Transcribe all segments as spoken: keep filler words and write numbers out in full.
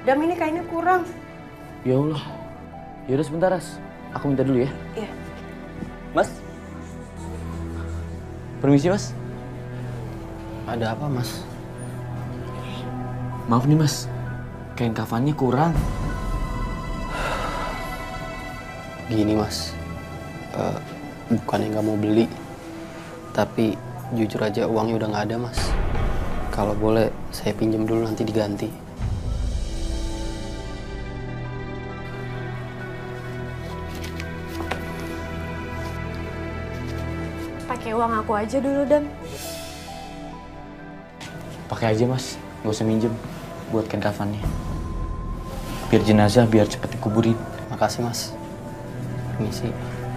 Dam, ini kainnya kurang. Ya Allah. Yaudah sebentar, Ras. Aku minta dulu ya. Iya. Mas. Permisi, Mas. Ada apa, Mas? Maaf nih, Mas. Kain kafannya kurang. Gini, Mas. Uh, bukannya nggak mau beli. Tapi jujur aja uangnya udah nggak ada, Mas. Kalau boleh, saya pinjam dulu nanti diganti. Pakai uang aku aja dulu, Dam. Pakai aja, Mas. Nggak usah minjem buat kain kafannya. Biar jenazah biar cepet dikuburin. Makasih, Mas. Permisi.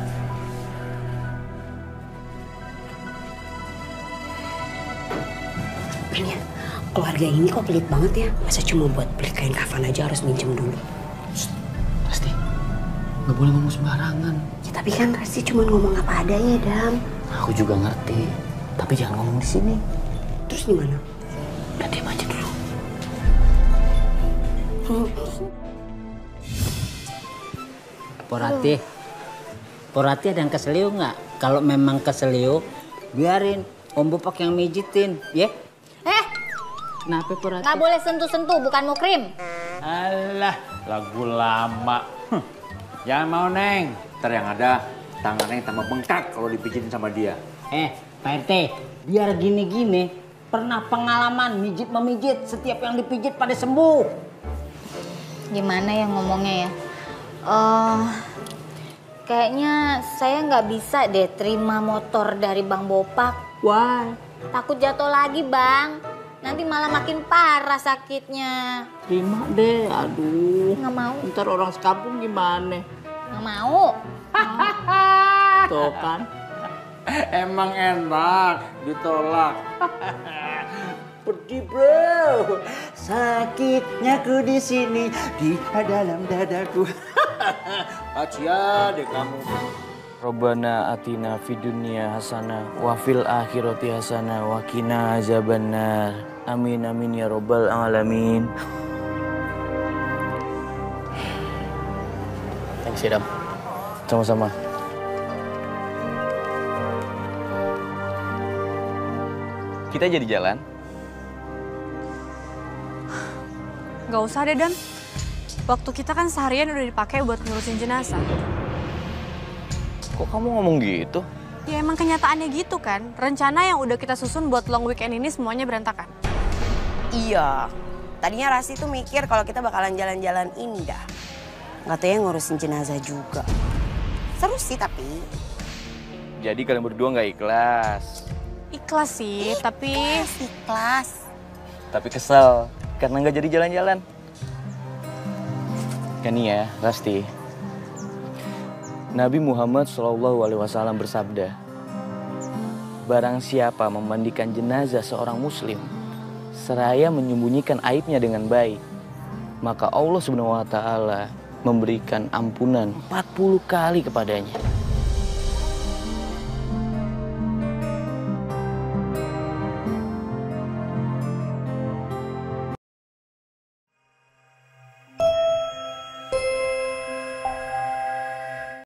Ya, keluarga ini kok pelit banget ya. Masa cuma buat beli kain kafan aja harus minjem dulu. Pasti. Nggak boleh ngomong sembarangan. Ya, tapi kan Rasti cuma ngomong apa adanya, Dam. Aku juga ngerti. Tapi jangan ngomong di sini. Terus gimana? Udah diam aja dulu. Porati, Porati ada yang keseliu nggak? Kalau memang keseliu, biarin Om Bopak yang mijitin, ya? Eh, Kenapa Porati? nggak boleh sentuh-sentuh, bukan mukrim. Alah, lagu lama. Hm. Jangan mau, Neng. Ntar yang ada tangan Neng tambah bengkak kalau dipijitin sama dia. Eh, Pak R T, biar gini-gini, pernah pengalaman mijit-memijit, setiap yang dipijit pada sembuh. Gimana ya ngomongnya ya? Eh, kayaknya saya nggak bisa deh terima motor dari Bang Bopak. Wah, Takut jatuh lagi, Bang. Nanti malah makin parah sakitnya. terima deh, aduh. Nggak mau. Ntar orang sekampung gimana? Nggak mau. Tuh kan. Emang enak ditolak. Pedih, bro. Sakitnya ku di sini di dalam dadaku. Acia deh kamu. Robbana atina fid dunya hasanah wa fil akhirati hasanah wa qina azabannar. Amin amin ya robbal alamin. Thanks ya, Dam. Sama-sama. Kita jadi jalan. Gak usah deh, Dam. Waktu kita kan seharian udah dipakai buat ngurusin jenazah. Kok kamu ngomong gitu? Ya emang kenyataannya gitu kan. Rencana yang udah kita susun buat long weekend ini semuanya berantakan. Iya. Tadinya Rasti tuh mikir kalau kita bakalan jalan-jalan indah. Nggak tahu yang ngurusin jenazah juga. Seru sih tapi. Jadi kalian berdua nggak ikhlas? Ikhlas sih, tapi... Ikhlas, ikhlas. Tapi kesel karena nggak jadi jalan-jalan. Kan nih ya, Rasti. Nabi Muhammad shallallahu alaihi wasallam bersabda, barang siapa memandikan jenazah seorang muslim, seraya menyembunyikan aibnya dengan baik, maka Allah subhanahu wa ta'ala memberikan ampunan empat puluh kali kepadanya.